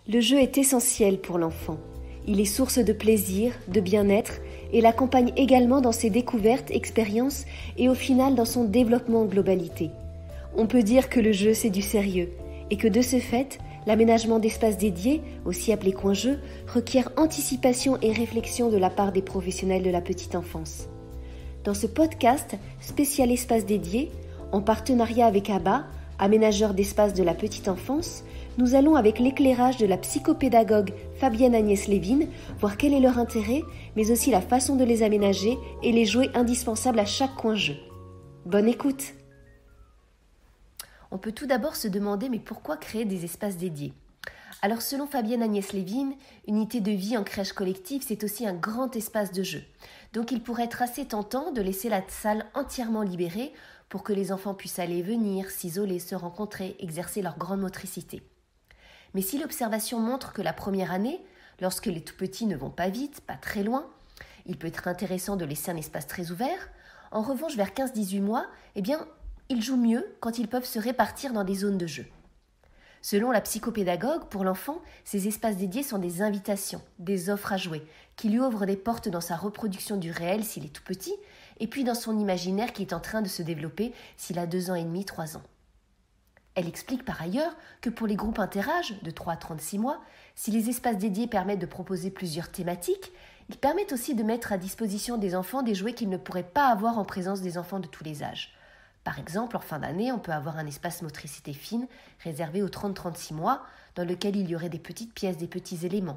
Le jeu est essentiel pour l'enfant. Il est source de plaisir, de bien-être et l'accompagne également dans ses découvertes, expériences et au final dans son développement en globalité. On peut dire que le jeu c'est du sérieux et que de ce fait, l'aménagement d'espaces dédiés, aussi appelés coins-jeux, requiert anticipation et réflexion de la part des professionnels de la petite enfance. Dans ce podcast spécial espace dédié, en partenariat avec ABBA, aménageur d'espace de la petite enfance, nous allons avec l'éclairage de la psychopédagogue Fabienne Agnès Lévin voir quel est leur intérêt, mais aussi la façon de les aménager et les jouets indispensables à chaque coin-jeu. Bonne écoute! On peut tout d'abord se demander mais pourquoi créer des espaces dédiés? Alors selon Fabienne Agnès Lévin, unité de vie en crèche collective, c'est aussi un grand espace de jeu. Donc il pourrait être assez tentant de laisser la salle entièrement libérée pour que les enfants puissent aller et venir, s'isoler, se rencontrer, exercer leur grande motricité. Mais si l'observation montre que la première année, lorsque les tout-petits ne vont pas vite, pas très loin, il peut être intéressant de laisser un espace très ouvert. En revanche, vers 15-18 mois, ils jouent mieux quand ils peuvent se répartir dans des zones de jeu. Selon la psychopédagogue, pour l'enfant, ces espaces dédiés sont des invitations, des offres à jouer, qui lui ouvrent des portes dans sa reproduction du réel s'il est tout petit, et puis dans son imaginaire qui est en train de se développer s'il a 2 ans et demi, 3 ans. Elle explique par ailleurs que pour les groupes interâges, de 3 à 36 mois, si les espaces dédiés permettent de proposer plusieurs thématiques, ils permettent aussi de mettre à disposition des enfants des jouets qu'ils ne pourraient pas avoir en présence des enfants de tous les âges. Par exemple, en fin d'année, on peut avoir un espace motricité fine réservé aux 30-36 mois, dans lequel il y aurait des petites pièces, des petits éléments.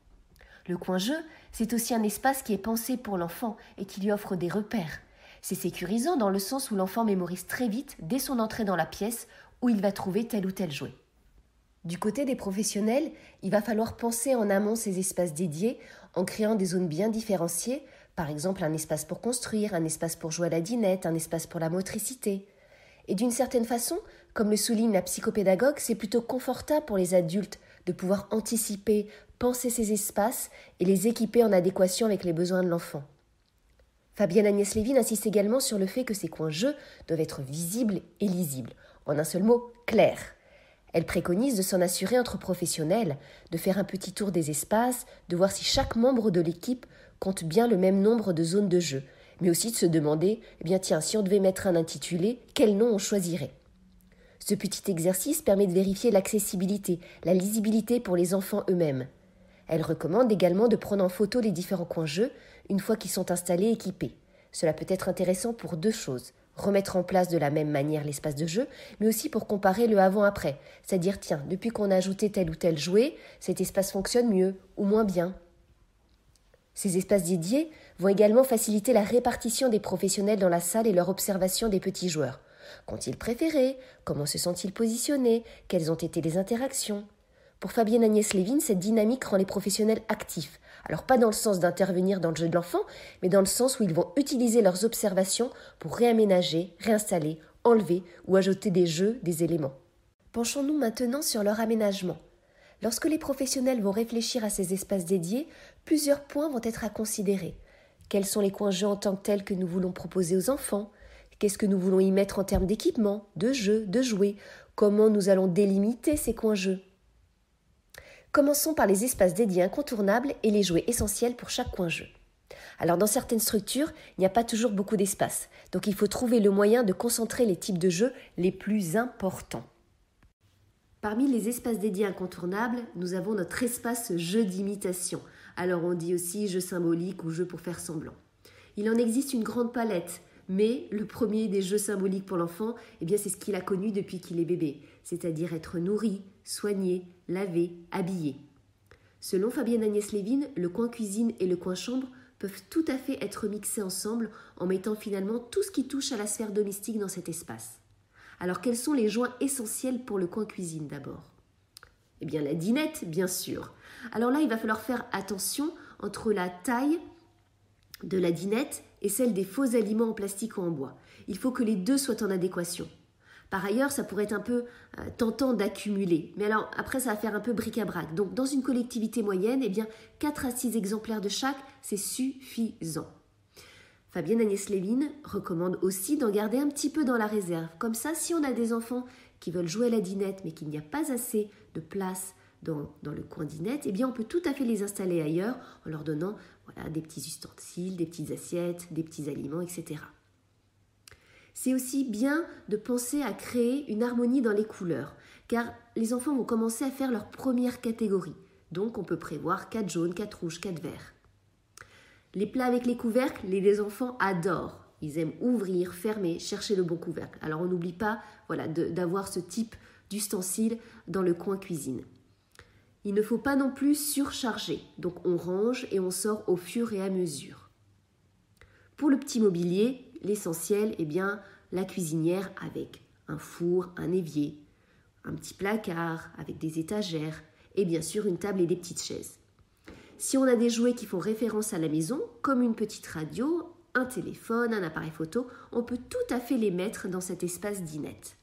Le coin-jeu, c'est aussi un espace qui est pensé pour l'enfant et qui lui offre des repères. C'est sécurisant dans le sens où l'enfant mémorise très vite, dès son entrée dans la pièce, où il va trouver tel ou tel jouet. Du côté des professionnels, il va falloir penser en amont ces espaces dédiés en créant des zones bien différenciées, par exemple un espace pour construire, un espace pour jouer à la dinette, un espace pour la motricité. Et d'une certaine façon, comme le souligne la psychopédagogue, c'est plutôt confortable pour les adultes de pouvoir anticiper, penser ces espaces et les équiper en adéquation avec les besoins de l'enfant. Fabienne Agnès Lévin insiste également sur le fait que ces coins-jeux doivent être visibles et lisibles. En un seul mot, clair. Elle préconise de s'en assurer entre professionnels, de faire un petit tour des espaces, de voir si chaque membre de l'équipe compte bien le même nombre de zones de jeu, mais aussi de se demander, si on devait mettre un intitulé, quel nom on choisirait. Ce petit exercice permet de vérifier l'accessibilité, la lisibilité pour les enfants eux-mêmes. Elle recommande également de prendre en photo les différents coins-jeux une fois qu'ils sont installés et équipés. Cela peut être intéressant pour 2 choses. Remettre en place de la même manière l'espace de jeu, mais aussi pour comparer le avant-après. C'est-à-dire, depuis qu'on a ajouté tel ou tel jouet, cet espace fonctionne mieux ou moins bien. Ces espaces dédiés vont également faciliter la répartition des professionnels dans la salle et leur observation des petits joueurs. Qu'ont-ils préféré? Comment se sont-ils positionnés? Quelles ont été les interactions? Pour Fabienne Agnès Lévin, cette dynamique rend les professionnels actifs. Alors pas dans le sens d'intervenir dans le jeu de l'enfant, mais dans le sens où ils vont utiliser leurs observations pour réaménager, réinstaller, enlever ou ajouter des jeux, des éléments. Penchons-nous maintenant sur leur aménagement. Lorsque les professionnels vont réfléchir à ces espaces dédiés, plusieurs points vont être à considérer. Quels sont les coins-jeux en tant que tels que nous voulons proposer aux enfants? Qu'est-ce que nous voulons y mettre en termes d'équipement, de jeux, de jouets? Comment nous allons délimiter ces coins-jeux? Commençons par les espaces dédiés incontournables et les jouets essentiels pour chaque coin-jeu. Alors dans certaines structures, il n'y a pas toujours beaucoup d'espace, donc il faut trouver le moyen de concentrer les types de jeux les plus importants. Parmi les espaces dédiés incontournables, nous avons notre espace jeu d'imitation. Alors on dit aussi jeu symbolique ou jeu pour faire semblant. Il en existe une grande palette, mais le premier des jeux symboliques pour l'enfant, c'est ce qu'il a connu depuis qu'il est bébé, c'est-à-dire être nourri, soigné, lavé, habillé. Selon Fabienne Agnès Lévin, le coin cuisine et le coin chambre peuvent tout à fait être mixés ensemble en mettant finalement tout ce qui touche à la sphère domestique dans cet espace. Alors quels sont les joints essentiels pour le coin cuisine d'abord? La dinette, bien sûr. Alors là, il va falloir faire attention entre la taille de la dinette et celle des faux aliments en plastique ou en bois. Il faut que les 2 soient en adéquation. Par ailleurs, ça pourrait être un peu tentant d'accumuler. Mais alors, après, ça va faire un peu bric-à-brac. Donc, dans une collectivité moyenne, 4 à 6 exemplaires de chaque, c'est suffisant. Fabienne Agnès Lévin recommande aussi d'en garder un petit peu dans la réserve. Comme ça, si on a des enfants qui veulent jouer à la dinette, mais qu'il n'y a pas assez de place, dans le coin dinette, eh bien on peut tout à fait les installer ailleurs en leur donnant des petits ustensiles, des petites assiettes, des petits aliments, etc. C'est aussi bien de penser à créer une harmonie dans les couleurs, car les enfants vont commencer à faire leur première catégorie. Donc on peut prévoir 4 jaunes, 4 rouges, 4 verts. Les plats avec les couvercles, les enfants adorent. Ils aiment ouvrir, fermer, chercher le bon couvercle. Alors on n'oublie pas d'avoir ce type d'ustensile dans le coin cuisine. Il ne faut pas non plus surcharger, donc on range et on sort au fur et à mesure. Pour le petit mobilier, l'essentiel, la cuisinière avec un four, un évier, un petit placard avec des étagères et bien sûr une table et des petites chaises. Si on a des jouets qui font référence à la maison, comme une petite radio, un téléphone, un appareil photo, on peut tout à fait les mettre dans cet espace dinette.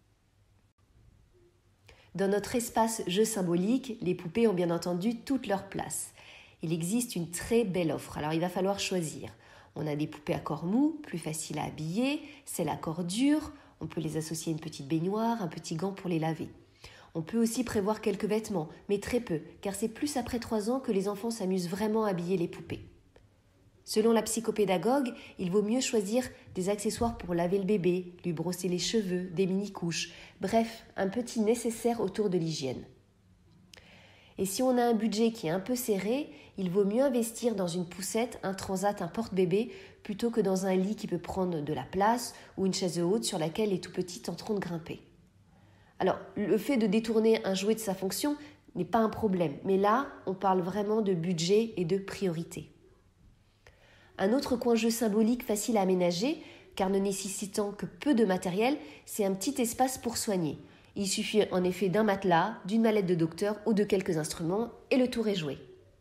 Dans notre espace jeu symbolique, les poupées ont bien entendu toute leur place. Il existe une très belle offre, alors il va falloir choisir. On a des poupées à corps mou, plus faciles à habiller, celles à corps dur, on peut les associer à une petite baignoire, un petit gant pour les laver. On peut aussi prévoir quelques vêtements, mais très peu, car c'est plus après 3 ans que les enfants s'amusent vraiment à habiller les poupées. Selon la psychopédagogue, il vaut mieux choisir des accessoires pour laver le bébé, lui brosser les cheveux, des mini-couches, bref, un petit nécessaire autour de l'hygiène. Et si on a un budget qui est un peu serré, il vaut mieux investir dans une poussette, un transat, un porte-bébé, plutôt que dans un lit qui peut prendre de la place ou une chaise haute sur laquelle les tout petits tenteront de grimper. Alors, le fait de détourner un jouet de sa fonction n'est pas un problème, mais là, on parle vraiment de budget et de priorité. Un autre coin jeu symbolique facile à aménager, car ne nécessitant que peu de matériel, c'est un petit espace pour soigner. Il suffit en effet d'un matelas, d'une mallette de docteur ou de quelques instruments et le tour est joué.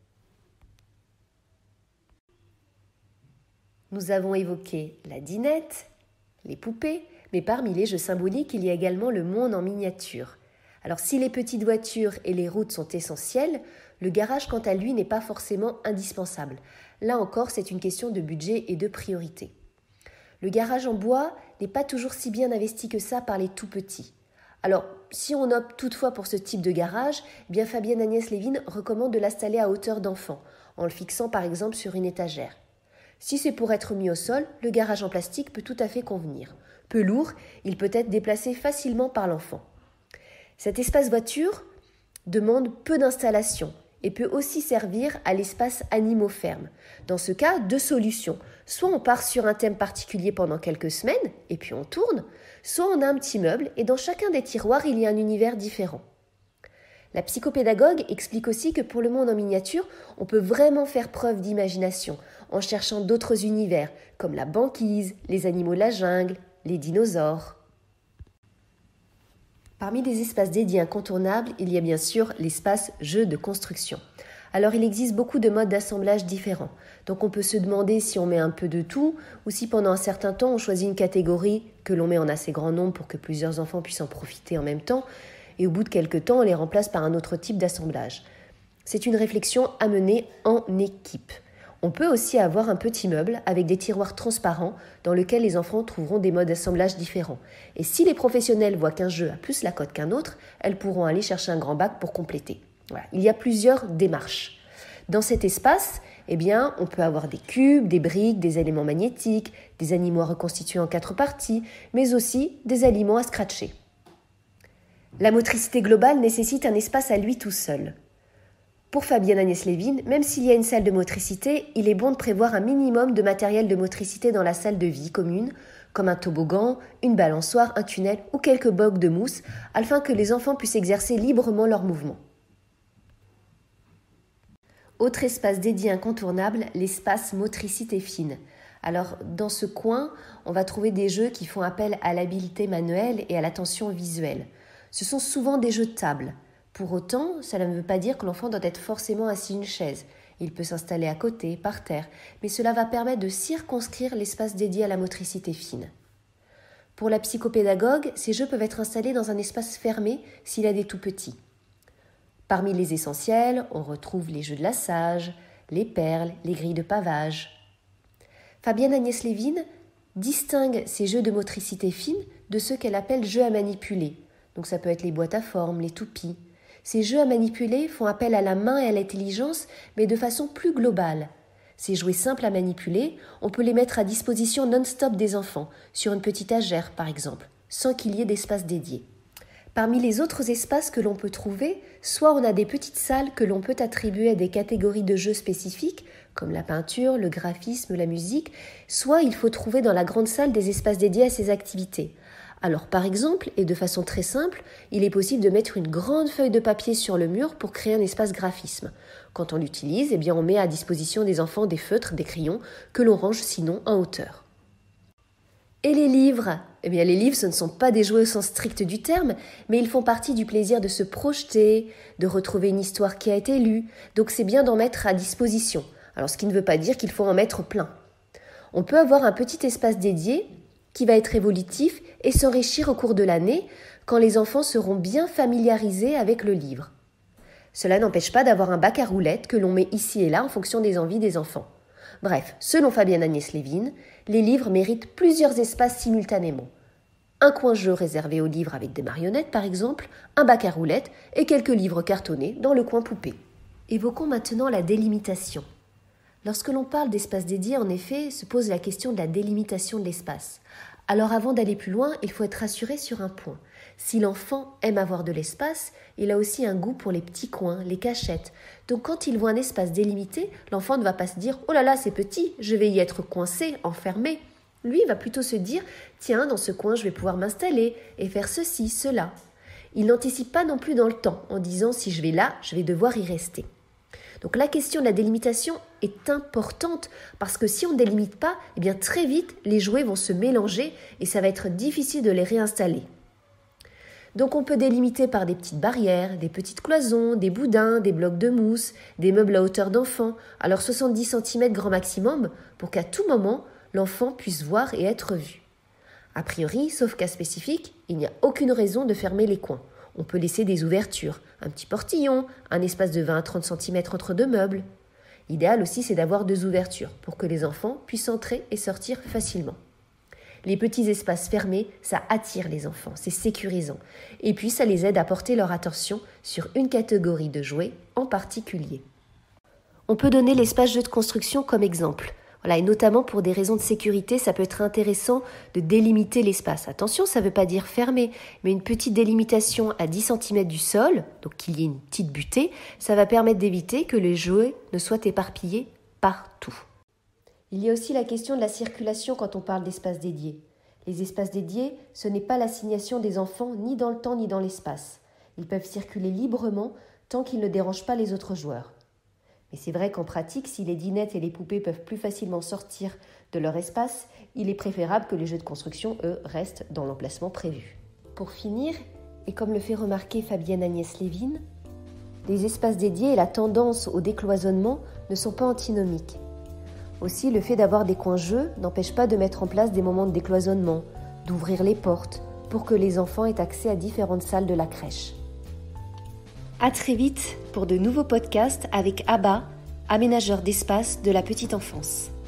Nous avons évoqué la dinette, les poupées, mais parmi les jeux symboliques, il y a également le monde en miniature. Alors si les petites voitures et les routes sont essentielles, le garage quant à lui n'est pas forcément indispensable. Là encore, c'est une question de budget et de priorité. Le garage en bois n'est pas toujours si bien investi que ça par les tout petits. Alors, si on opte toutefois pour ce type de garage, Fabienne Agnès Lévin recommande de l'installer à hauteur d'enfant, en le fixant par exemple sur une étagère. Si c'est pour être mis au sol, le garage en plastique peut tout à fait convenir. Peu lourd, il peut être déplacé facilement par l'enfant. Cet espace voiture demande peu d'installation et peut aussi servir à l'espace animaux fermes. Dans ce cas, 2 solutions. Soit on part sur un thème particulier pendant quelques semaines et puis on tourne, soit on a un petit meuble et dans chacun des tiroirs, il y a un univers différent. La psychopédagogue explique aussi que pour le monde en miniature, on peut vraiment faire preuve d'imagination en cherchant d'autres univers comme la banquise, les animaux de la jungle, les dinosaures. Parmi les espaces dédiés incontournables, il y a bien sûr l'espace jeu de construction. Alors il existe beaucoup de modes d'assemblage différents. Donc on peut se demander si on met un peu de tout ou si pendant un certain temps on choisit une catégorie que l'on met en assez grand nombre pour que plusieurs enfants puissent en profiter en même temps et au bout de quelques temps on les remplace par un autre type d'assemblage. C'est une réflexion à mener en équipe. On peut aussi avoir un petit meuble avec des tiroirs transparents dans lesquels les enfants trouveront des modes d'assemblage différents. Et si les professionnels voient qu'un jeu a plus la cote qu'un autre, elles pourront aller chercher un grand bac pour compléter. Voilà. Il y a plusieurs démarches. Dans cet espace, on peut avoir des cubes, des briques, des éléments magnétiques, des animaux à reconstituer en 4 parties, mais aussi des aliments à scratcher. La motricité globale nécessite un espace à lui tout seul. Pour Fabienne Agnès Lévin, même s'il y a une salle de motricité, il est bon de prévoir un minimum de matériel de motricité dans la salle de vie commune, comme un toboggan, une balançoire, un tunnel ou quelques blocs de mousse, afin que les enfants puissent exercer librement leurs mouvements. Autre espace dédié incontournable, l'espace motricité fine. Alors, dans ce coin, on va trouver des jeux qui font appel à l'habileté manuelle et à l'attention visuelle. Ce sont souvent des jeux de table. Pour autant, cela ne veut pas dire que l'enfant doit être forcément assis à une chaise. Il peut s'installer à côté, par terre, mais cela va permettre de circonscrire l'espace dédié à la motricité fine. Pour la psychopédagogue, ces jeux peuvent être installés dans un espace fermé s'il a des tout-petits. Parmi les essentiels, on retrouve les jeux de lassage, les perles, les grilles de pavage. Fabienne Agnès Lévin distingue ces jeux de motricité fine de ceux qu'elle appelle jeux à manipuler. Donc ça peut être les boîtes à formes, les toupies. Ces jeux à manipuler font appel à la main et à l'intelligence, mais de façon plus globale. Ces jouets simples à manipuler, on peut les mettre à disposition non-stop des enfants, sur une petite étagère par exemple, sans qu'il y ait d'espace dédié. Parmi les autres espaces que l'on peut trouver, soit on a des petites salles que l'on peut attribuer à des catégories de jeux spécifiques, comme la peinture, le graphisme, la musique, soit il faut trouver dans la grande salle des espaces dédiés à ces activités. Alors par exemple, et de façon très simple, il est possible de mettre une grande feuille de papier sur le mur pour créer un espace graphisme. Quand on l'utilise, on met à disposition des enfants des feutres, des crayons, que l'on range sinon en hauteur. Et les livres ? Les livres, ce ne sont pas des jouets au sens strict du terme, mais ils font partie du plaisir de se projeter, de retrouver une histoire qui a été lue, donc c'est bien d'en mettre à disposition. Alors ce qui ne veut pas dire qu'il faut en mettre plein. On peut avoir un petit espace dédié qui va être évolutif et s'enrichir au cours de l'année quand les enfants seront bien familiarisés avec le livre. Cela n'empêche pas d'avoir un bac à roulettes que l'on met ici et là en fonction des envies des enfants. Bref, selon Fabienne Agnès Lévin, les livres méritent plusieurs espaces simultanément. Un coin jeu réservé aux livres avec des marionnettes par exemple, un bac à roulettes et quelques livres cartonnés dans le coin poupée. Évoquons maintenant la délimitation. Lorsque l'on parle d'espace dédié, en effet, se pose la question de la délimitation de l'espace. Alors avant d'aller plus loin, il faut être rassuré sur un point. Si l'enfant aime avoir de l'espace, il a aussi un goût pour les petits coins, les cachettes. Donc quand il voit un espace délimité, l'enfant ne va pas se dire « Oh là là, c'est petit, je vais y être coincé, enfermé ». Lui, il va plutôt se dire « Tiens, dans ce coin, je vais pouvoir m'installer et faire ceci, cela ». Il n'anticipe pas non plus dans le temps, en disant « Si je vais là, je vais devoir y rester ». Donc la question de la délimitation est importante parce que si on ne délimite pas, très vite les jouets vont se mélanger et ça va être difficile de les réinstaller. Donc on peut délimiter par des petites barrières, des petites cloisons, des boudins, des blocs de mousse, des meubles à hauteur d'enfant, alors 70 cm grand maximum pour qu'à tout moment l'enfant puisse voir et être vu. A priori, sauf cas spécifique, il n'y a aucune raison de fermer les coins. On peut laisser des ouvertures, un petit portillon, un espace de 20 à 30 cm entre deux meubles. L'idéal aussi, c'est d'avoir 2 ouvertures pour que les enfants puissent entrer et sortir facilement. Les petits espaces fermés, ça attire les enfants, c'est sécurisant. Et puis, ça les aide à porter leur attention sur une catégorie de jouets en particulier. On peut donner l'espace jeu de construction comme exemple. Et notamment pour des raisons de sécurité, ça peut être intéressant de délimiter l'espace. Attention, ça ne veut pas dire fermer, mais une petite délimitation à 10 cm du sol, donc qu'il y ait une petite butée, ça va permettre d'éviter que les jouets ne soient éparpillés partout. Il y a aussi la question de la circulation quand on parle d'espace dédié. Les espaces dédiés, ce n'est pas l'assignation des enfants ni dans le temps ni dans l'espace. Ils peuvent circuler librement tant qu'ils ne dérangent pas les autres joueurs. Mais c'est vrai qu'en pratique, si les dinettes et les poupées peuvent plus facilement sortir de leur espace, il est préférable que les jeux de construction, eux, restent dans l'emplacement prévu. Pour finir, et comme le fait remarquer Fabienne Agnès Lévin, les espaces dédiés et la tendance au décloisonnement ne sont pas antinomiques. Aussi, le fait d'avoir des coins jeux n'empêche pas de mettre en place des moments de décloisonnement, d'ouvrir les portes, pour que les enfants aient accès à différentes salles de la crèche. À très vite pour de nouveaux podcasts avec Abba, aménageur d'espace de la petite enfance.